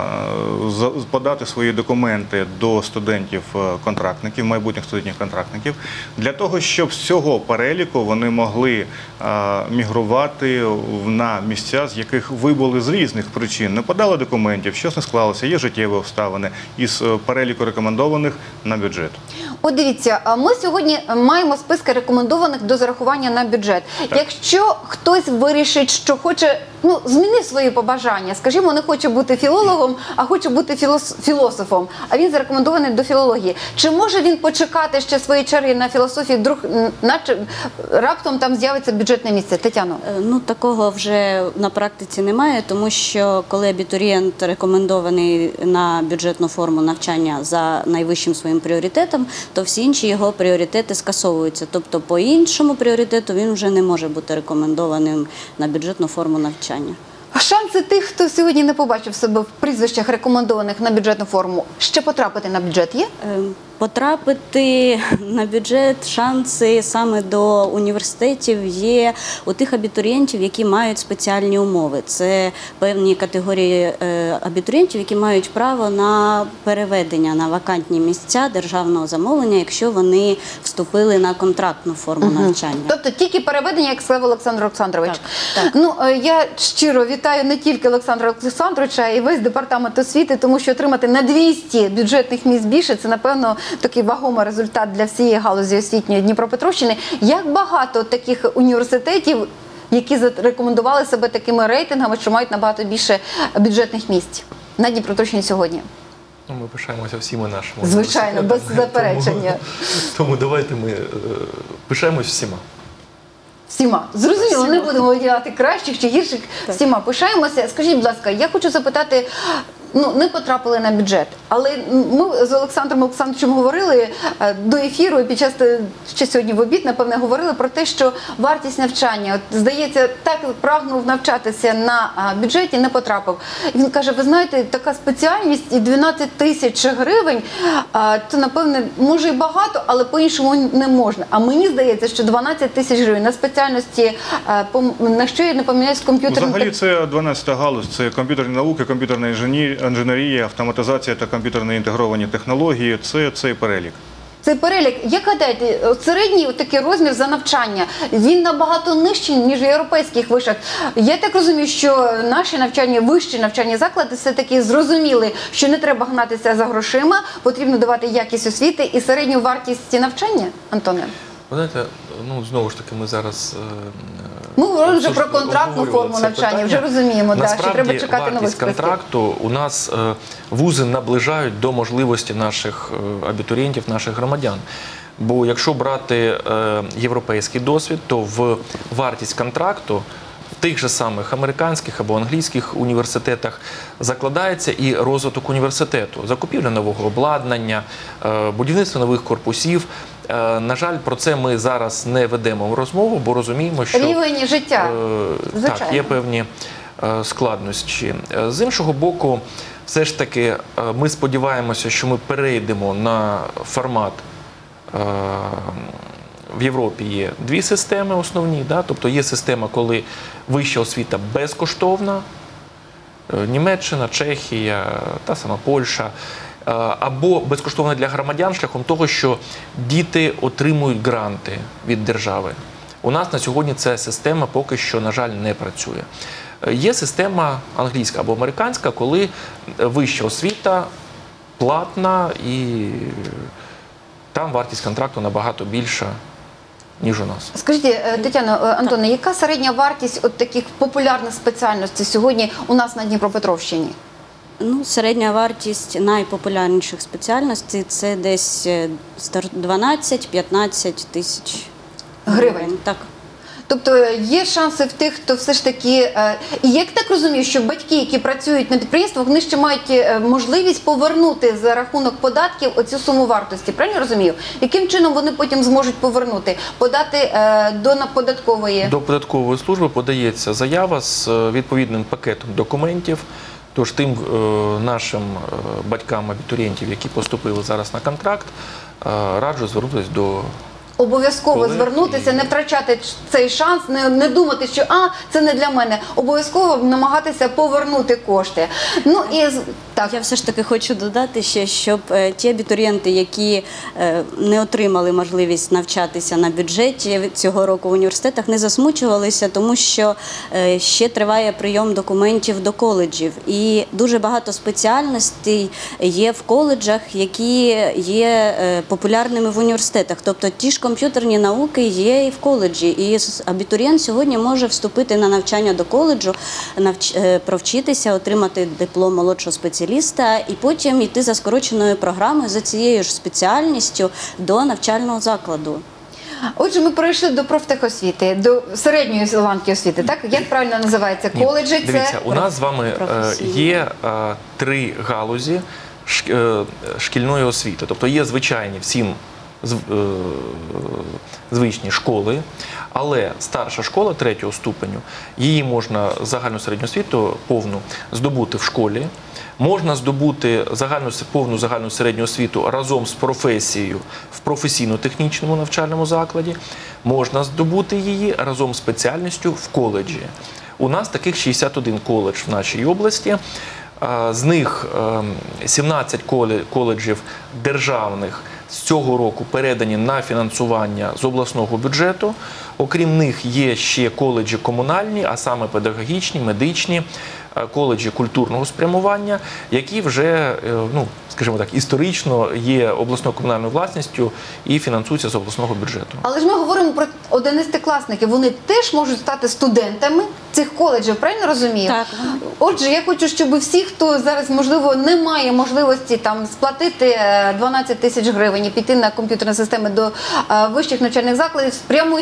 Speaker 4: подати свої документи до студентів-контрактників, майбутніх студентів-контрактників, для того, щоб з цього переліку вони могли мігрувати на місця, з яких вибули з різних причин. Не подали документів, щось не склалося, є життєві обставини із переліку рекомендованих на бюджет.
Speaker 1: От дивіться, ми сьогодні маємо списки рекомендованих до зарахування на бюджет. Так. Якщо хтось вирішить, що хоче, ну, змінив свої побажання, скажімо, не хоче бути філологом, а хоче бути філос філософом, а він зарекомендований до філології, чи може він почекати ще свої черги на філософії, вдруг, наче раптом там з'явиться бюджетне місце? Тетяно?
Speaker 2: Ну, такого вже на практиці немає, тому що коли абітурієнт рекомендований на бюджетну форму навчання за найвищим своїм пріоритетом, то всі інші його пріоритети скасовуються. Тобто по іншому пріоритету він вже не може бути рекомендованим на бюджетну форму навчання.
Speaker 1: А шанси тих, хто сьогодні не побачив себе в прізвищах рекомендованих на бюджетну форму, ще потрапити на бюджет є?
Speaker 2: Потрапити на бюджет, шанси саме до університетів є у тих абітурієнтів, які мають спеціальні умови. Це певні категорії абітурієнтів, які мають право на переведення на вакантні місця державного замовлення, якщо вони вступили на контрактну форму угу. навчання.
Speaker 1: Тобто тільки переведення, як сказав Олександр Олександрович.
Speaker 2: Так, так.
Speaker 1: Ну, я щиро вітаю не тільки Олександра Олександровича, а й весь департамент освіти, тому що отримати на двісті бюджетних місць більше – це, напевно, такий вагомий результат для всієї галузі освітньої Дніпропетровщини. Як багато таких університетів, які зарекомендували себе такими рейтингами, що мають набагато більше бюджетних місць на Дніпропетровщині сьогодні?
Speaker 3: Ну, ми пишаємося всіма нашими.
Speaker 1: Звичайно, без заперечення.
Speaker 3: Тому, тому давайте ми е, пишаємось всіма.
Speaker 1: Всіма. Зрозуміло, не будемо виділяти кращих чи гірших, всіма пишаємося. Скажіть, будь ласка, я хочу запитати, ну, не потрапили на бюджет, але ми з Олександром Олександровичем говорили е, до ефіру і під час, е, ще сьогодні в обід, напевне, говорили про те, що вартість навчання, от, здається, так прагнув навчатися на а, бюджеті, не потрапив. І він каже, ви знаєте, така спеціальність і дванадцять тисяч гривень, а, це, напевне, може і багато, але по-іншому не можна. А мені здається, що дванадцять тисяч гривень на спеціальності, а, пом- на що я не помиляюсь, комп'ютерним...
Speaker 4: Взагалі це дванадцята галузь, це комп'ютерні науки, комп'ютерна інженерія, інженерія, автоматизація та комп'ютерно інтегровані технології, це цей перелік.
Speaker 1: Цей перелік, як гадаєте, от середній от такий розмір за навчання, він набагато нижчий, ніж в європейських вишах. Я так розумію, що наші навчання, вищі навчальні заклади все-таки зрозуміли, що не треба гнатися за грошима, потрібно давати якість освіти і середню вартість навчання, Антоне?
Speaker 3: Ви знаєте, ну знову ж таки, ми зараз
Speaker 1: Ми говорили вже
Speaker 3: обсуж-
Speaker 1: про контрактну
Speaker 3: обговорювали
Speaker 1: форму
Speaker 3: це
Speaker 1: навчання,
Speaker 3: питання.
Speaker 1: вже розуміємо, да, що
Speaker 3: Насправді,
Speaker 1: треба чекати нових
Speaker 3: вартість
Speaker 1: списків.
Speaker 3: контракту у нас е, вузи наближають до можливості наших е, абітурієнтів, наших громадян. Бо якщо брати е, європейський досвід, то в вартість контракту в тих же самих американських або англійських університетах закладається і розвиток університету, закупівля нового обладнання, е, будівництво нових корпусів. Е, На жаль, про це ми зараз не ведемо розмову, бо розуміємо, що
Speaker 1: Рівень життя,
Speaker 3: е, так,
Speaker 1: звичайно.
Speaker 3: є певні е, складнощі. Е, З іншого боку, все ж таки е, ми сподіваємося, що ми перейдемо на формат. е, В Європі є дві системи основні, да? Тобто є система, коли вища освіта безкоштовна, е, Німеччина, Чехія, та сама Польща, е, або безкоштовна для громадян шляхом того, що діти отримують гранти від держави. У нас на сьогодні ця система поки що, на жаль, не працює. Е, Є система англійська або американська, коли вища освіта платна і там вартість контракту набагато більша, ніж у нас.
Speaker 1: Скажіть, е, Тетяно, е, Антоне, яка середня вартість от таких популярних спеціальностей сьогодні у нас на Дніпропетровщині?
Speaker 2: Ну, середня вартість найпопулярніших спеціальностей – це десь дванадцять-п'ятнадцять тисяч
Speaker 1: Гривень.
Speaker 2: Так.
Speaker 1: Тобто є шанси в тих, хто все ж таки, е, і як так розумію, що батьки, які працюють на підприємствах, вони ще мають е, можливість повернути за рахунок податків оцю суму вартості, правильно розумію? Яким чином вони потім зможуть повернути? Подати е, до на- податкової?
Speaker 3: До податкової служби подається заява з е, відповідним пакетом документів. Тож тим е, нашим е, батькам абітурієнтів, які поступили зараз на контракт, е, раджу звернутися до
Speaker 1: Обов'язково
Speaker 3: Колеги
Speaker 1: звернутися,
Speaker 3: і-
Speaker 1: не втрачати ч- цей шанс, не, не думати, що а, це не для мене. Обов'язково намагатися повернути кошти. Ну і з- так.
Speaker 2: Я все ж таки хочу додати ще, щоб е, ті абітурієнти, які е, не отримали можливість навчатися на бюджеті цього року в університетах, не засмучувалися, тому що е, ще триває прийом документів до коледжів. І дуже багато спеціальностей є в коледжах, які є е, популярними в університетах. Тобто ті ж комп'ютерні науки є і в коледжі. І с- абітурієнт сьогодні може вступити на навчання до коледжу, навч... е, провчитися, отримати диплом молодшого спеціаліста і потім йти за скороченою програмою за цією ж спеціальністю до навчального закладу.
Speaker 1: Отже, ми перейшли до профтехосвіти, до середньої ланки освіти, так? Як правильно називається?
Speaker 3: Ні,
Speaker 1: Коледжі?
Speaker 3: Дивіться,
Speaker 1: Це
Speaker 3: у нас з вами е,
Speaker 2: професійні.
Speaker 3: є е, три галузі ш- е, шкільної освіти. Тобто є звичайні всім зв- е, звичні школи, але старша школа третього ступеню, її можна загальну середню освіту повну здобути в школі. Можна здобути загальну, повну загальну середню освіту разом з професією в професійно-технічному навчальному закладі. Можна здобути її разом з спеціальністю в коледжі. У нас таких шістдесят один коледж в нашій області. А, З них ем, сімнадцять коле- коледжів державних з цього року передані на фінансування з обласного бюджету. Окрім них є ще коледжі комунальні, а саме педагогічні, медичні, е, коледжі культурного спрямування, які вже, е, ну, скажімо так, історично є обласною комунальною власністю і фінансуються з обласного бюджету.
Speaker 1: Але ж ми говоримо про одинадцятикласників. Вони теж можуть стати студентами цих коледжів, правильно розумію?
Speaker 2: Так.
Speaker 1: Отже, я хочу, щоб всі, хто зараз, можливо, не має можливості там сплатити е, дванадцять тисяч гривень і піти на комп'ютерні системи до е, вищих навчальних закладів, спрямуйте їх, будь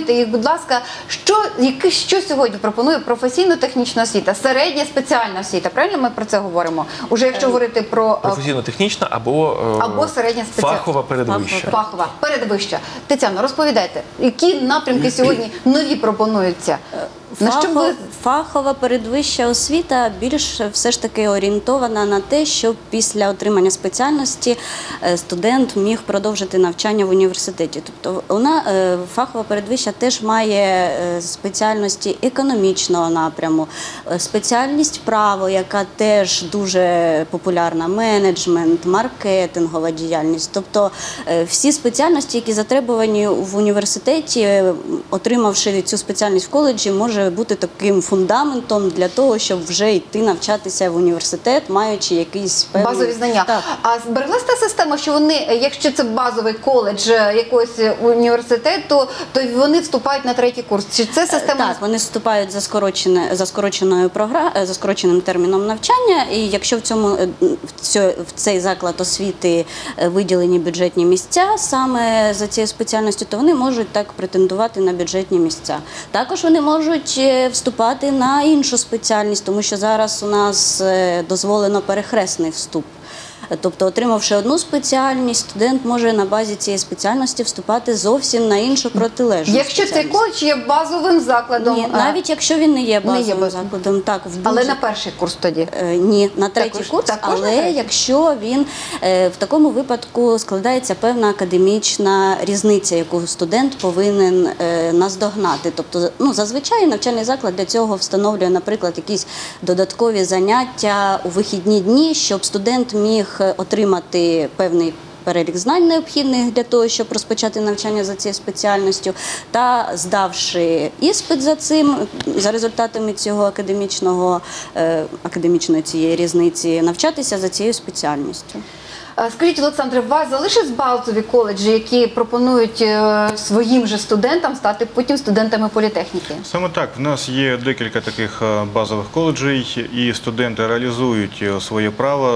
Speaker 1: ласка, що, які, що сьогодні пропонує професійно-технічна освіта, середня спеціальна освіта? Правильно ми про це говоримо? Уже якщо говорити про е,
Speaker 3: Професійно-технічна або, е,
Speaker 1: Або середня спеціальна.
Speaker 3: фахова передвища.
Speaker 1: фахова, передвища. Тетяно, розповідайте, які напрямки сьогодні нові пропонуються? На що
Speaker 2: Фахо-
Speaker 1: ви
Speaker 2: Фахова передвища освіта більш все ж таки орієнтована на те, щоб після отримання спеціальності е, студент міг продовжити навчання в університеті. Тобто вона е, фахова передвища теж має е, спеціальності економічного напряму, е, спеціальність право, яка теж дуже популярна, менеджмент, маркетингова діяльність. Тобто е, всі спеціальності, які затребувані в університеті, е, отримавши цю спеціальність в коледжі, може бути таким фундаментом для того, щоб вже йти навчатися в університет, маючи якісь певні...
Speaker 1: базові знання?
Speaker 2: Так.
Speaker 1: А збереглася та система, що вони, якщо це базовий коледж е, якогось університету, то вони вступають на третій курс? Чи це система?
Speaker 2: Так, вони вступають за скорочене за скороченою програ... за скороченим терміном навчання. І якщо в цьому е, в цьо- в цей заклад освіти е, виділені бюджетні місця саме за цією спеціальністю, то вони можуть так претендувати на бюджетні місця. Також вони можуть е, вступати на іншу спеціальність, тому що зараз у нас е, дозволено перехресний вступ. Тобто, отримавши одну спеціальність, студент може на базі цієї спеціальності вступати зовсім на іншу протилежну
Speaker 1: Якщо цей
Speaker 2: спеціальність.
Speaker 1: коледж є базовим закладом,
Speaker 2: Ні,
Speaker 1: а,
Speaker 2: навіть якщо він не є
Speaker 1: не є
Speaker 2: базовим
Speaker 1: базовим.
Speaker 2: закладом, так, в
Speaker 1: але
Speaker 2: будь-
Speaker 1: на перший курс тоді.
Speaker 2: Е, Ні, на третій
Speaker 1: Також-
Speaker 2: курс,
Speaker 1: також на
Speaker 2: але
Speaker 1: третій?
Speaker 2: якщо він е, в такому випадку складається певна академічна різниця, яку студент повинен е, наздогнати. Тобто, ну, зазвичай навчальний заклад для цього встановлює, наприклад, якісь додаткові заняття у вихідні дні, щоб студент міг е, отримати певний перелік знань необхідних для того, щоб розпочати навчання за цією спеціальністю, та здавши іспит за цим, за результатами цього академічного, е, академічної цієї різниці, навчатися за цією спеціальністю.
Speaker 1: А скажіть, Олександре, у вас залишились базові коледжі, які пропонують е, своїм же студентам стати потім студентами політехніки?
Speaker 4: Саме так, в нас є декілька таких е, базових коледжей, і студенти реалізують е, своє право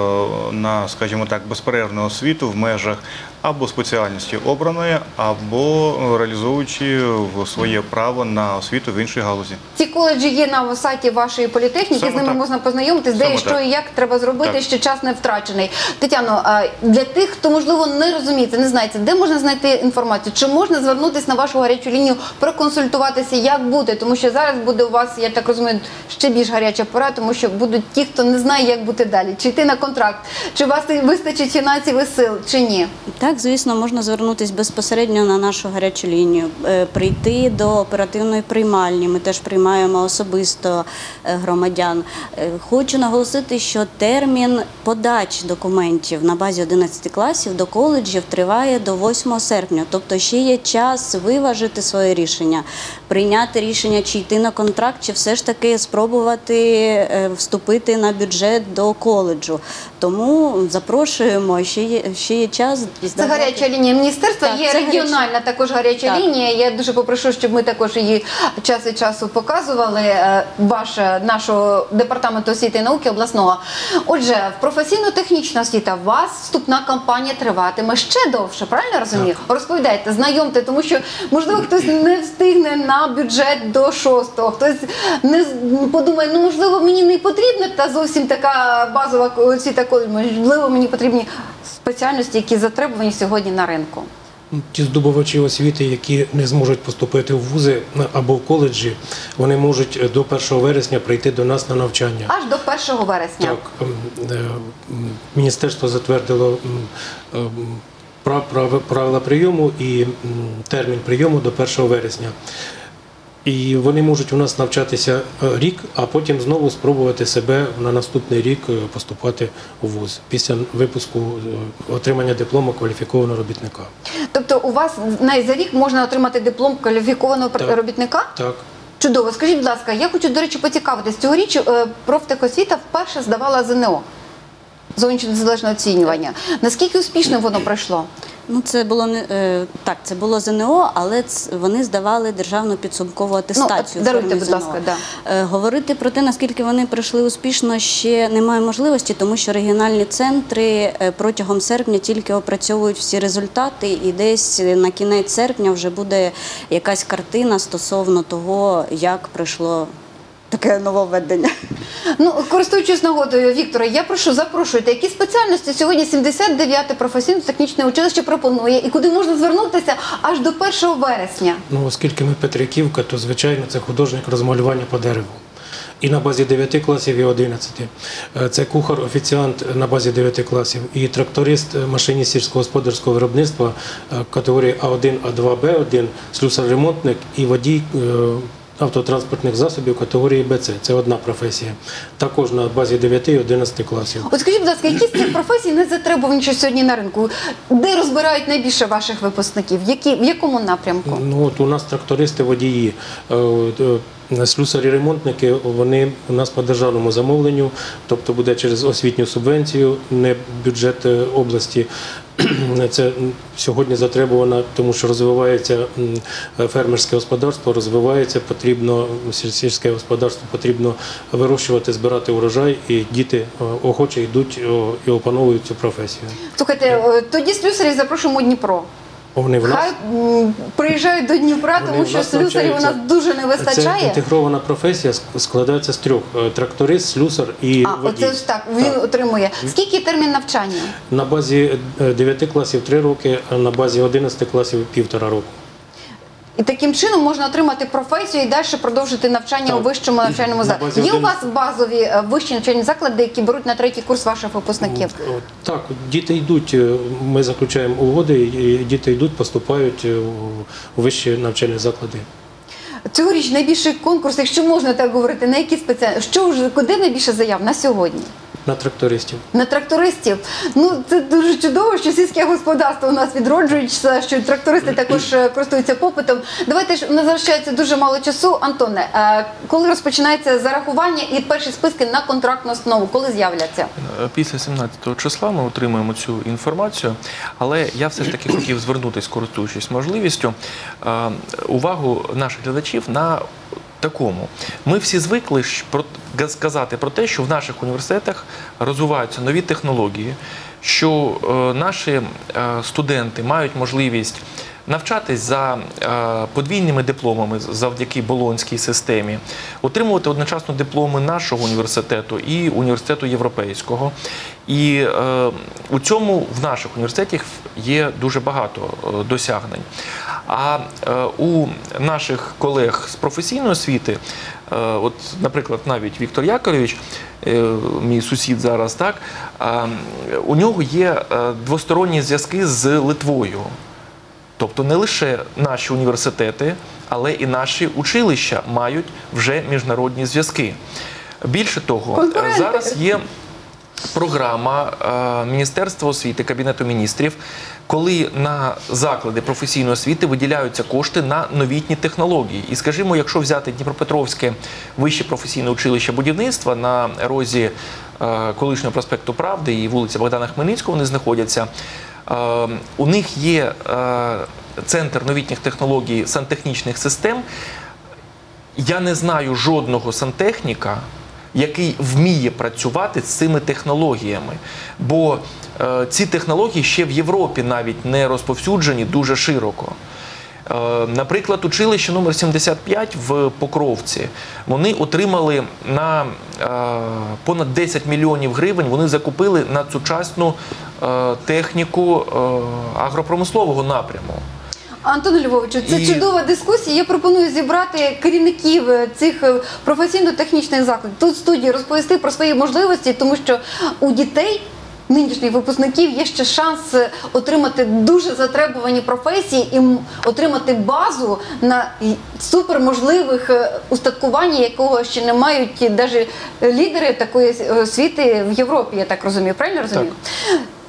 Speaker 4: е, на, скажімо так, безперервну освіту в межах або спеціальності обраної, або реалізуючи в своє право на освіту в іншій галузі.
Speaker 1: Ці коледжі є на сайті вашої політехніки,
Speaker 4: Саме
Speaker 1: з ними
Speaker 4: так.
Speaker 1: можна познайомитись, де
Speaker 4: Саме
Speaker 1: і що
Speaker 4: так.
Speaker 1: і як треба зробити,
Speaker 4: Так.
Speaker 1: ще час не втрачений. Тетяно, а для тих, хто, можливо, не розуміється, не знається, де можна знайти інформацію? Чи можна звернутися на вашу гарячу лінію, проконсультуватися, як бути? Тому що зараз буде у вас, я так розумію, ще більш гаряча пора, тому що будуть ті, хто не знає, як бути далі. Чи йти на контракт, чи у вас вистачить фінансових сил, чи ні?
Speaker 2: Так, звісно, можна звернутися безпосередньо на нашу гарячу лінію, е, прийти до оперативної приймальні. Ми теж приймаємо особисто е, громадян. Е, Хочу наголосити, що термін подачі документів на базі одинадцяти класів до коледжів триває до восьмого серпня. Тобто ще є час виважити своє рішення, прийняти рішення, чи йти на контракт, чи все ж таки спробувати е, вступити на бюджет до коледжу. Тому запрошуємо, ще є, ще є час.
Speaker 1: Це
Speaker 2: здавати.
Speaker 1: гаряча лінія міністерства,
Speaker 2: Так,
Speaker 1: є
Speaker 2: це
Speaker 1: регіональна також гаряча
Speaker 2: Так.
Speaker 1: лінія. Я дуже попрошу, щоб ми також її час від часу показували, е, ваш, е, нашого департаменту освіти і науки обласного. Отже, в професійно-технічна освіта у вас вступна кампанія триватиме ще довше, правильно я розумію? Розповідайте, знайомте, тому що, можливо, хтось не встигне на бюджет до шостого, хтось не з- подумає, ну, можливо, мені не потрібна та зовсім така базова освіта, можливо, мені потрібні спеціальності, які затребувані сьогодні на ринку.
Speaker 5: Ті здобувачі освіти, які не зможуть поступити в вузи або в коледжі, вони можуть до першого вересня прийти до нас на навчання.
Speaker 1: Аж до першого вересня.
Speaker 5: Так, ем, е, м, міністерство затвердило м, ем, пра- прав- правила прийому і м, термін прийому до першого вересня. І вони можуть у нас навчатися е, рік, а потім знову спробувати себе на наступний рік е, поступати у вуз після випуску е, отримання диплому кваліфікованого робітника.
Speaker 1: Тобто у вас навіть за рік можна отримати диплом кваліфікованого
Speaker 5: Так.
Speaker 1: робітника?
Speaker 5: Так.
Speaker 1: Чудово. Скажіть, будь ласка, я хочу, до речі, поцікавитись. Цьогоріч е, профтехосвіта вперше здавала ЗНО, зовнішнє незалежне оцінювання. Наскільки успішно воно пройшло?
Speaker 2: Ну, це було не е, так, це було ЗНО, але ц- вони здавали державну підсумкову атестацію.
Speaker 1: Ну,
Speaker 2: в
Speaker 1: даруйте,
Speaker 2: формі
Speaker 1: будь
Speaker 2: ЗНО.
Speaker 1: ласка, да.
Speaker 2: Е, Говорити про те, наскільки вони пройшли успішно, ще немає можливості, тому що регіональні центри е, протягом серпня тільки опрацьовують всі результати, і десь на кінець серпня вже буде якась картина стосовно того, як пройшло таке нововведення.
Speaker 1: Ну, користуючись нагодою, Вікторе, я прошу, запрошуйте, які спеціальності сьогодні сімдесят дев'яте професійно-технічне училище пропонує і куди можна звернутися аж до першого вересня?
Speaker 5: Ну, оскільки ми Петриківка, то звичайно це художник розмалювання по дереву. І на базі дев'яти класів, і одинадцяти. Е, Це кухар-офіціант на базі дев'яти класів, і тракторист, е, машиніст сільськогосподарського виробництва е, категорії А один, А два, Б один, слюсар-ремонтник і водій е, автотранспортних засобів категорії Б С. Це одна професія. Також на базі дев'яти і одинадцяти класів.
Speaker 1: От скажіть, будь ласка, які з цих професій не затребувані сьогодні на ринку? Де розбирають найбільше ваших випускників? Які, в якому напрямку?
Speaker 5: Ну, от у нас трактористи, водії, е, е, слюсарі-ремонтники, вони у нас по державному замовленню, тобто буде через освітню субвенцію, не бюджет е, області. Це сьогодні затребувано, тому що розвивається м, фермерське господарство, розвивається, потрібно сіль- сільське господарство, потрібно вирощувати, збирати урожай, і діти е, охоче йдуть о, і опановують цю професію.
Speaker 1: Слухайте, е, тоді слюсарів запрошуємо у Дніпро.
Speaker 5: Вони в нас
Speaker 1: Хай м, приїжджають до Дніпра,
Speaker 5: Вони
Speaker 1: тому
Speaker 5: в
Speaker 1: що
Speaker 5: нас
Speaker 1: слюсарів у нас
Speaker 5: навчаються.
Speaker 1: дуже не
Speaker 5: Це
Speaker 1: вистачає.
Speaker 5: інтегрована професія, ск- складається з трьох: е, тракторист, слюсар і
Speaker 1: А,
Speaker 5: водій.
Speaker 1: оце ж так, він
Speaker 5: Так.
Speaker 1: отримує. Скільки термін навчання?
Speaker 5: На базі е, дев'яти класів три роки, а на базі одинадцяти класів півтора року.
Speaker 1: І таким чином можна отримати професію і далі продовжити навчання
Speaker 5: Так.
Speaker 1: у вищому навчальному
Speaker 5: На
Speaker 1: закладі.
Speaker 5: базі
Speaker 1: Є у
Speaker 5: один-
Speaker 1: вас базові е, вищі навчальні заклади, які беруть на третій курс ваших випускників?
Speaker 5: О, Так, діти йдуть, е, ми заключаємо угоди, і діти йдуть, поступають е, у вищі навчальні заклади.
Speaker 1: Цьогоріч найбільший конкурс, якщо можна так говорити, на які спеціальності? Що вже куди найбільше заяв на сьогодні?
Speaker 5: На трактористів.
Speaker 1: На трактористів. Ну це дуже чудово, що сільське господарство у нас відроджується, що трактористи також е, користуються попитом. Давайте ж у нас залишається дуже мало часу. Антоне, е, коли розпочинається зарахування і перші списки на контрактну основу, коли з'являться?
Speaker 3: Після сімнадцятого числа ми отримаємо цю інформацію, але я все ж таки хотів звернутися, користуючись можливістю, е, увагу наших глядачів на такому. Ми всі звикли ж про- сказати про те, що в наших університетах розвиваються нові технології, що е, наші е, студенти мають можливість навчатись за е, подвійними дипломами завдяки Болонській системі, отримувати одночасно дипломи нашого університету і університету європейського. І е, у цьому в наших університетах є дуже багато е, досягнень. А е, у наших колег з професійної освіти, е, от, наприклад, навіть Віктор Яковлевич, е, мій сусід зараз, так, е, у нього є е, двосторонні зв'язки з Литвою. Тобто не лише наші університети, але і наші училища мають вже міжнародні зв'язки. Більше того,
Speaker 1: Конкуренти.
Speaker 3: зараз є програма е, Міністерства освіти, Кабінету міністрів, коли на заклади професійної освіти виділяються кошти на новітні технології. І, скажімо, якщо взяти Дніпропетровське вище професійне училище будівництва на розі е, колишнього проспекту Правди і вулиця Богдана Хмельницького, вони знаходяться, е, у них є е, центр новітніх технологій сантехнічних систем. Я не знаю жодного сантехніка, який вміє працювати з цими технологіями. Бо е, ці технології ще в Європі навіть не розповсюджені дуже широко. Е, наприклад, училище номер сімдесят п'ять в Покровці, вони отримали на е, понад десять мільйонів гривень, вони закупили на сучасну е, техніку е, агропромислового напряму.
Speaker 1: Антоне Львовичу, це
Speaker 3: І-
Speaker 1: чудова дискусія. Я пропоную зібрати керівників е, цих е, професійно-технічних закладів тут в студії, розповісти про свої можливості, тому що у дітей, нинішніх випускників, є ще шанс е, отримати дуже затребувані професії і м- отримати базу на й- суперможливих е, устаткування, якого ще не мають навіть лідери такої е, освіти в Європі, я так розумію. Правильно розумію?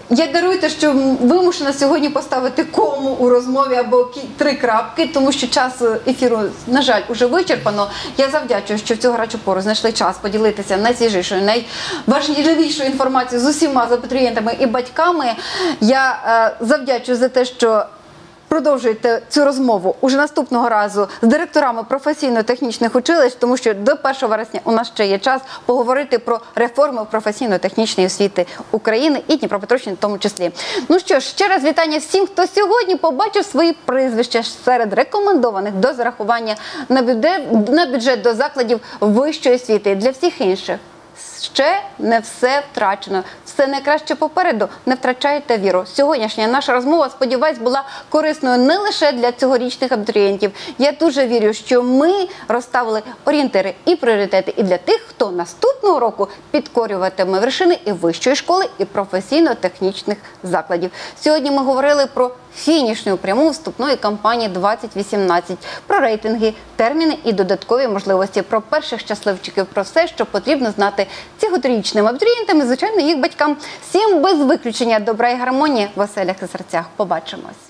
Speaker 1: Я даруйте, що вимушена сьогодні поставити кому у розмові або кі- три крапки, тому що час ефіру, на жаль, уже вичерпано. Я завдячую, що в цю гарячу пору знайшли час поділитися найсвіжішою, найважливішою інформацією з усіма з абітурієнтами і батьками. Я е, завдячую за те, що продовжуйте цю розмову уже наступного разу з директорами професійно-технічних училищ, тому що до першого вересня у нас ще є час поговорити про реформи професійно-технічної освіти України і Дніпропетровщини в тому числі. Ну що ж, ще раз вітання всім, хто сьогодні побачив свої прізвища серед рекомендованих до зарахування на бюджет, на бюджет до закладів вищої освіти. Для всіх інших ще не все втрачено. Все найкраще попереду. Не втрачайте віру. Сьогоднішня наша розмова, сподіваюсь, була корисною не лише для цьогорічних абітурієнтів. Я дуже вірю, що ми розставили орієнтири і пріоритети і для тих, хто наступного року підкорюватиме вершини і вищої школи, і професійно-технічних закладів. Сьогодні ми говорили про фінішну пряму вступної кампанії двадцять вісімнадцять, про рейтинги, терміни і додаткові можливості, про перших щасливчиків, про все, що потрібно знати цьогорічним абітурієнтам і, звичайно, їх батькам. Всім без виключення добра і гармонії в оселях і серцях. Побачимось.